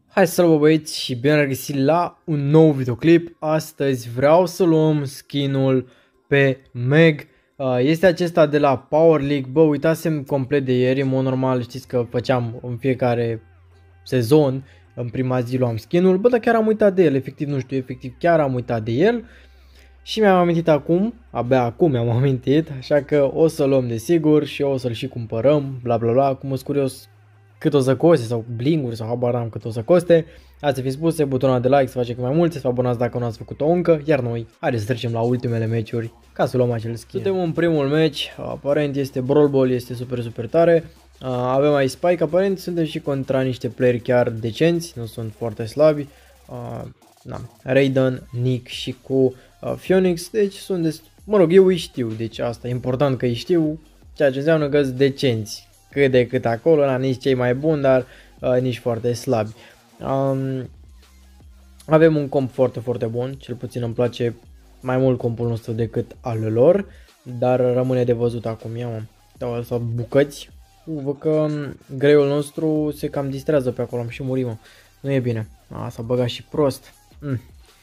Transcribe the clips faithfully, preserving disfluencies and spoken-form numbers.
Hai să vă băieți și bine regăsit la un nou videoclip. Astăzi vreau să luăm skinul pe Meg. Este acesta de la Power League. Bă, uitasem complet de ieri. În mod normal știți că făceam în fiecare sezon. În prima zi luam skinul. Bă, dar chiar am uitat de el. Efectiv nu știu, efectiv chiar am uitat de el. Și mi-am amintit acum, abia acum mi-am amintit. Așa că o să luăm desigur și o să-l și cumpărăm. Bla bla bla, acum sunt curios cât o să coste sau blinguri sau habar n-am cât o să coste. Ați fi spuse, butonul de like să face cât mai multe, să vă abonați dacă nu ați făcut-o încă, iar noi, haideți să trecem la ultimele meciuri ca să luăm acel skin. Suntem în primul meci, aparent este Brawl Ball, este super super tare. Avem aici Spike, aparent suntem și contra niște playeri chiar decenți, nu sunt foarte slabi. Na, Raiden, Nick și cu Phoenix, deci sunt des... mă rog, eu îi știu, deci asta e important că îi știu, ceea ce înseamnă că sunt decenți. Cât de cât acolo, na, nici cei mai buni, dar uh, nici foarte slabi. Um, avem un comp foarte, foarte bun, cel puțin îmi place mai mult compul nostru decât al lor, dar rămâne de văzut acum. Ia mă, dau asta bucăți, uh, văd că greiul nostru se cam distrează pe acolo, am și murim, mă. Nu e bine, a, s-a băgat și prost. Mm.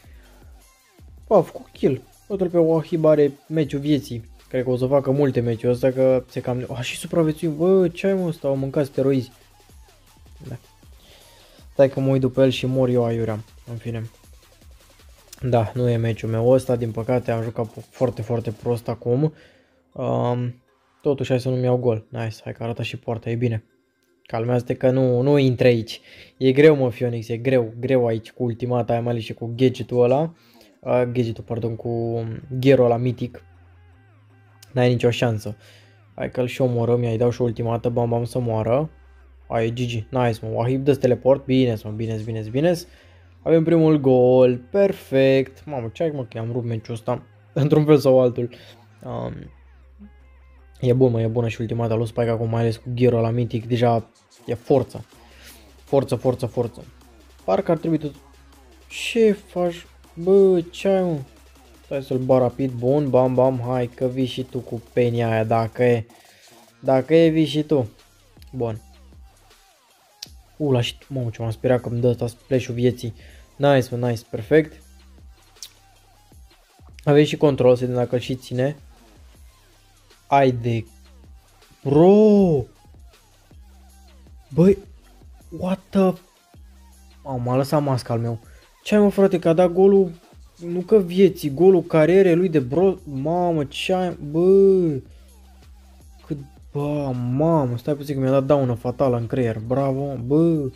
A făcut kill, totul pe Wahib are meciul vieții. Cred că o să facă multe meciuri ăsta că se cam... A, și supraviețuim. Bă, ce ai mă ăsta? Au mâncat steroizi. Da. Stai că mă uit după el și mor eu aiurea. În fine. Da, nu e meciul meu ăsta. Din păcate am jucat foarte, foarte prost acum. Um, totuși hai să nu-mi iau gol. Nice, hai că arată și poarta, e bine. Calmează-te că nu, nu intre aici. E greu mă, Phoenix, e greu. Greu aici cu ultimata aia, mai ales și cu gadgetul ăla. Uh, gadgetul, pardon, cu Gero ăla mitic. N-ai nicio șansă. Hai că-l și omorăm, i-ai dau și o ultimată, bam bam să moară. Hai, G G, nice mă, Wahib dă-ți teleport, bine mă, bine bine bine. Avem primul gol, perfect. Mamă, ce ai mă, că am rupt meciul ăsta, într-un fel sau altul. Um, e bun mă, e bună și ultimata lui Spike acum, mai ales cu Gero la mitic, deja e forță. Forță, forță, forță. Parcă ar trebui tot... Ce faci? Bă, ce ai mă? Stai să-l bar rapid, bun, bam, bam, hai că vii și tu cu penia aia, dacă e, dacă e, vii și tu. Bun. Ula, și tu, mamă, ce m-am speriat că îmi dă ăsta splash-ul vieții. Nice, mă, nice, perfect. Avem și control, să vedem dacă îl și ține. Ai de... Bro! Băi, what the... Mamă, m-a lăsat masca al meu. Ce ai mă, frate, că a dat golul... Nu că vieții, golul carierei lui de bro... Mamă, ce ai... Bă... Cât... Bă, mamă, stai puțin că mi-a dat daună fatală în creier. Bravo, bă...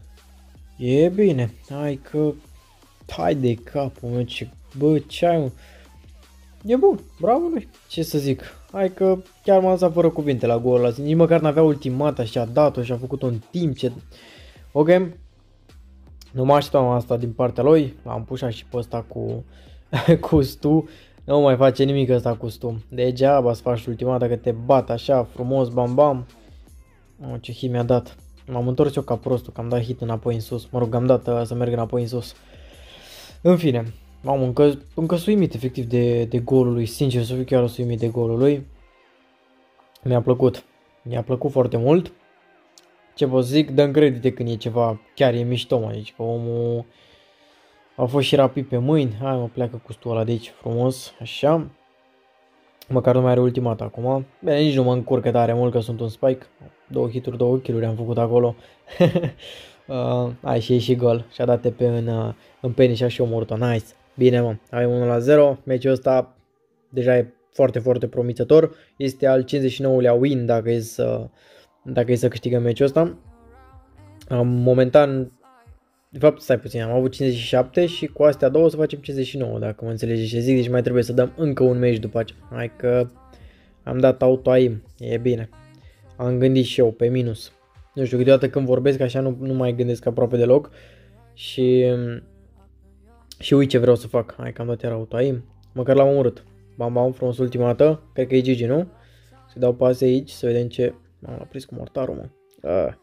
E bine, hai că... Hai de capul meu, ce... Bă, ce ai, mă... E bun, bravo lui, ce să zic. Hai că chiar m-a lăsat fără cuvinte la golul ăla. Nici măcar n-avea ultimata și a dat-o și a făcut-o în timp ce... Ok. Nu mă așteptam asta din partea lui, l-am pușat și pe ăsta cu, cu stu, nu mai face nimic ăsta cu stu. Degeaba să faci ultima dacă te bat așa frumos, bam bam. Oh, ce hit mi-a dat. M-am întors eu ca prostul, că am dat hit înapoi în sus, mă rog, am dat uh, să merg înapoi în sus. În fine, m-am încă, încă suimit efectiv de, de golul lui, sincer să fiu chiar suimit de golul lui. Mi-a plăcut, mi-a plăcut foarte mult. Ce vă zic, dăm credite când e ceva, chiar e mișto, mă, deci că omul a fost și rapid pe mâini. Hai mă, pleacă cu stul ăla de aici frumos, așa. Măcar nu mai are ultimata acum. Bine, nici nu mă încurcă tare mult că sunt un Spike. Două hituri, două kill-uri am făcut acolo. uh, hai și e și gol. Și-a dat T P în, uh, în penis și a și omorât-o, nice. Bine mă, avem unu la zero, meciul ăsta deja e foarte, foarte promițător. Este al cincizeci și nouălea win dacă e să... Dacă e să câștigăm meciul ăsta. Momentan, de fapt, stai puțin, am avut cincizeci și șapte și cu astea două să facem cincizeci și nouă, dacă mă înțelegi ce zic, deci mai trebuie să dăm încă un meci după aceea. Hai că am dat auto-aim, e bine. Am gândit și eu pe minus. Nu știu, câteodată când vorbesc așa nu, nu mai gândesc aproape deloc și și uit ce vreau să fac. Hai că am dat iar auto-aim, măcar l-am omorât. Bam, bam, frumos ultima dată, cred că e G G, nu? Să dau pase aici, să vedem ce... M-am prins cu mortarul, mă. Ah.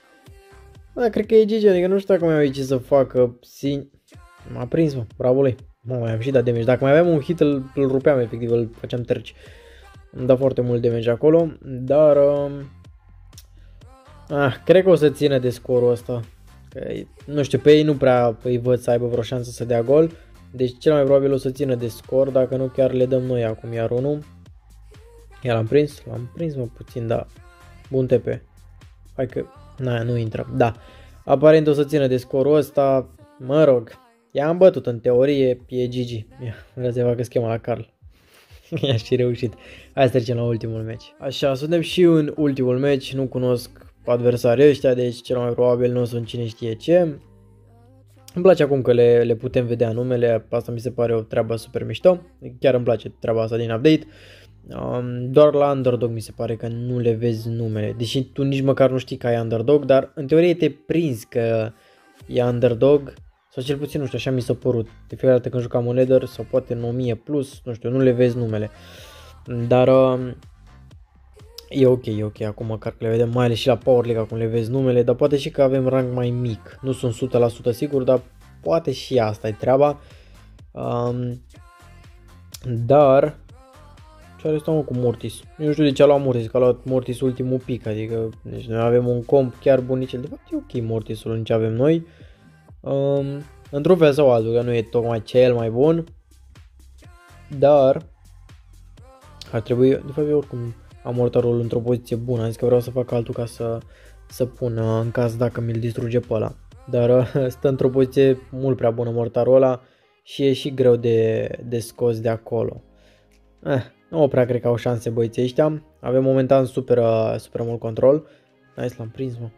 Da, cred că e G G, adică nu știu dacă mai au ce să facă. Sin... M-a prins, mă, bravo lui. Mă, mai am și dat damage. Dacă mai aveam un hit, îl, îl rupeam, efectiv, îl făceam terci. Îmi da foarte mult damage acolo, dar... Uh... Ah, cred că o să țină de scorul ăsta. Că, nu știu, pe ei nu prea îi văd să aibă vreo șansă să dea gol. Deci cel mai probabil o să țină de scor, dacă nu chiar le dăm noi acum iar unul. Ia l-am prins? L-am prins mă puțin, da. Bun T P. Hai că, na, nu intră. Da. Aparent o să țină de scorul ăsta. Mă rog. I-am bătut în teorie, e G G. Ia, vreau să facă schema la Carl. I-a și reușit. Hai să trecem la ultimul meci. Așa, suntem și în ultimul meci. Nu cunosc adversarii ăștia, deci cel mai probabil nu sunt cine știe ce. Îmi place acum că le, le putem vedea numele, asta mi se pare o treabă super mișto. Chiar îmi place treaba asta din update. Um, doar la Underdog mi se pare că nu le vezi numele, deși tu nici măcar nu știi că ai Underdog, dar în teorie te prinzi că e Underdog, sau cel puțin nu știu, așa mi s-a părut. De fiecare dată când jucam un Nether sau poate în o mie plus, nu știu, nu le vezi numele. Dar um, e ok, e ok, acum măcar că le vedem, mai ales și la Power League acum le vezi numele, dar poate și că avem rank mai mic. Nu sunt o sută la sută sigur, dar poate și asta e treaba. Um, dar ce are mă cu Mortis? Eu nu știu de ce a luat Mortis, că a luat Mortis ultimul pic, adică deci noi avem un comp chiar bunicel. De fapt e ok Mortisul în ce avem noi. Um, într-un fel sau altul, că nu e tocmai cel mai bun. Dar ar trebui, de fapt eu oricum am mortarul într-o poziție bună, am zis că vreau să fac altul ca să, să pun în caz dacă mi-l distruge pe ăla. Dar stă într-o poziție mult prea bună mortarul ăla și e și greu de, de scos de acolo. Eh, nu prea cred că au șanse băieții ăștia. Avem momentan super, super mult control. Nice, l-am prins, mă.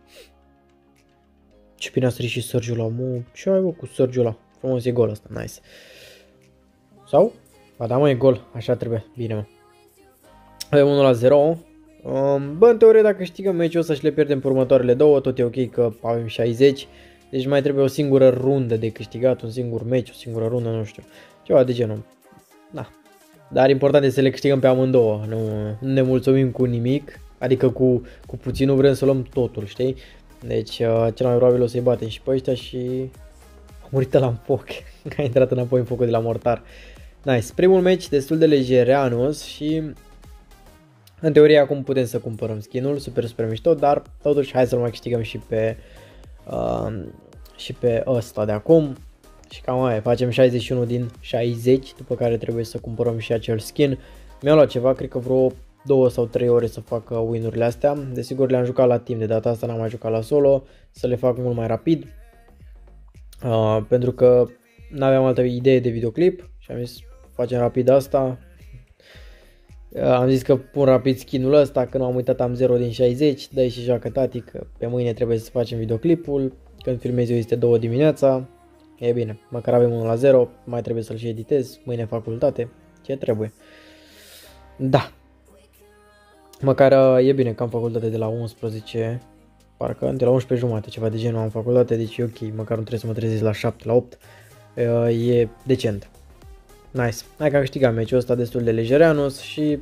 Ce bine a sărit și Sergiu la mu. Ce ai, bă, cu Sergiu ăla? Frumos e gol ăsta, nice. Sau? Ba da, mă, e gol. Așa trebuie. Bine, mă. Avem unu la zero. Um, bă, în teorie, dacă câștigăm meciul ăsta și le pierdem pe următoarele două, tot e ok că avem șaizeci. Deci mai trebuie o singură rundă de câștigat, un singur meci, o singură rundă, nu știu. Ceva de genul. Da. Dar important este să le câștigăm pe amândouă. Nu, nu ne mulțumim cu nimic. Adică cu, cu puțin nu vrem să luăm totul, știi? Deci uh, cel mai probabil o să-i batem și pe ăștia și... A murit ăla în foc. A intrat înapoi în focul de la mortar. Nice. Primul meci destul de legereanus și... În teorie acum putem să cumpărăm skin-ul, super super mișto, dar totuși hai să-l mai câștigăm și pe uh, și pe ăsta de acum. Și cam aia, facem șaizeci și unu din șaizeci, după care trebuie să cumpărăm și acel skin. Mi-a luat ceva, cred că vreo două sau trei ore să fac win-urile astea. Desigur le-am jucat la timp, de data asta n-am mai jucat la solo, să le fac mult mai rapid. Uh, pentru că n-aveam altă idee de videoclip și am zis facem rapid asta. Am zis că pun rapid skin-ul ăsta, când am uitat am zero din șaizeci, dă-i și joacă tati că pe mâine trebuie să facem videoclipul, când filmez eu este două dimineața, e bine, măcar avem unu la zero, mai trebuie să-l și editez, mâine facultate, ce trebuie. Da, măcar e bine că am facultate de la unsprezece, parcă de la unsprezece jumate, ceva de genul am facultate, deci e ok, măcar nu trebuie să mă trezesc la șapte, la opt, e decent. Nice. Hai că am câștigat meciul ăsta destul de legereanus și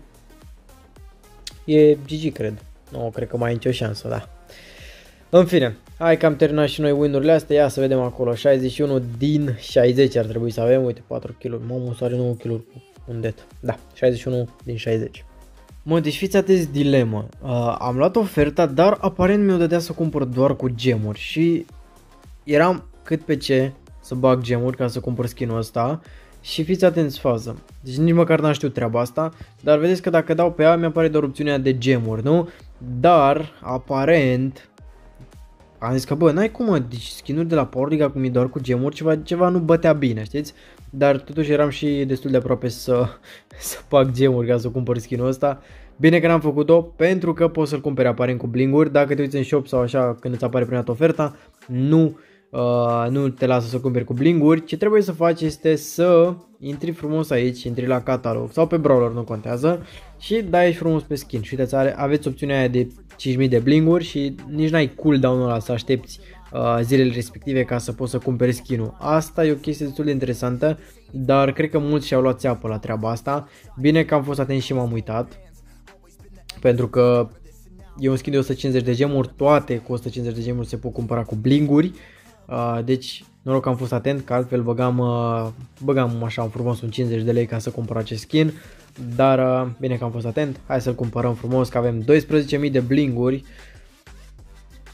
e G G, cred. Nu, cred că mai e nicio șansă, da. În fine, hai că am terminat și noi win-urile astea. Ia să vedem acolo. șaizeci și unu din șaizeci ar trebui să avem. Uite, patru kiluri. Mamă, să are nouă kiluri cu un det. Da, șaizeci și unu din șaizeci. Mă, deci fiți atenți, dilemă. Uh, am luat oferta, dar aparent mi-o dădea să cumpăr doar cu gemuri. Și eram cât pe ce să bag gemuri ca să cumpăr skin-ul ăsta. Și fiți atenți fază, deci nici măcar n-am știut treaba asta, dar vedeți că dacă dau pe ea mi-apare doar opțiunea de gemuri, nu? Dar, aparent, am zis că bă, n-ai cum mă, deci skin-uri de la Power League acum e doar cu gemuri, ceva, ceva nu bătea bine, știți? Dar totuși eram și destul de aproape să, să fac gemuri ca să cumpăr skin-ul ăsta. Bine că n-am făcut-o, pentru că poți să-l cumperi aparent cu blinguri, dacă te uiți în shop sau așa când îți apare prima dată oferta, nu... Uh, nu te lasă să cumperi cu blinguri. Ce trebuie să faci este să intri frumos aici, intri la catalog sau pe brawler, nu contează, și dai aici frumos pe skin. Și uitați, aveți opțiunea aia de cinci mii de blinguri și nici n-ai cooldown-ul ăla să aștepți uh, zilele respective ca să poți să cumperi skin-ul. Asta e o chestie destul de interesantă, dar cred că mulți și-au luat țeapă la treaba asta. Bine că am fost atent și m-am uitat, pentru că e un skin de o sută cincizeci de gemuri, toate cu o sută cincizeci de gemuri se pot cumpăra cu blinguri. Uh, deci noroc că am fost atent, că altfel băgam, uh, băgam așa un frumos un cincizeci de lei ca să cumpăr acest skin. Dar uh, bine că am fost atent, hai să-l cumpărăm frumos, că avem doisprezece mii de blinguri.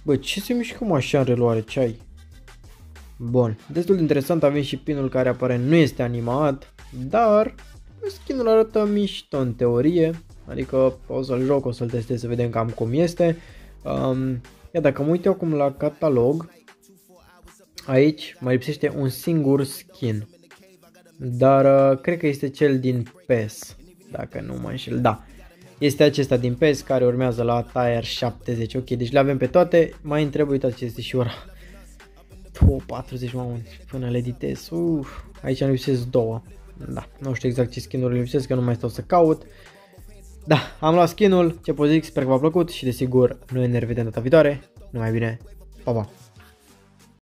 Bă, ce se mișcă mă așa în reluare, ce ai? Bun, destul de interesant, avem și pinul care apare, nu este animat, dar skinul arată mișto în teorie, adică o să-l joc, o să-l testez să vedem cam cum este. Um, ia dacă mă uit eu acum la catalog, aici mai lipsește un singur skin, dar uh, cred că este cel din P E S, dacă nu mă înșel, da. Este acesta din P E S care urmează la Tier șaptezeci, ok, deci le avem pe toate, mai întreb, uitați ce este și ora. patruzeci, mamă, până le editez, uf, aici îmi lipsesc două, da, nu știu exact ce skin-uri lipsesc, că nu mai stau să caut. Da, am luat skin-ul, ce pot zic, sper că v-a plăcut și desigur, noi ne revedem data viitoare, numai bine, pa, pa!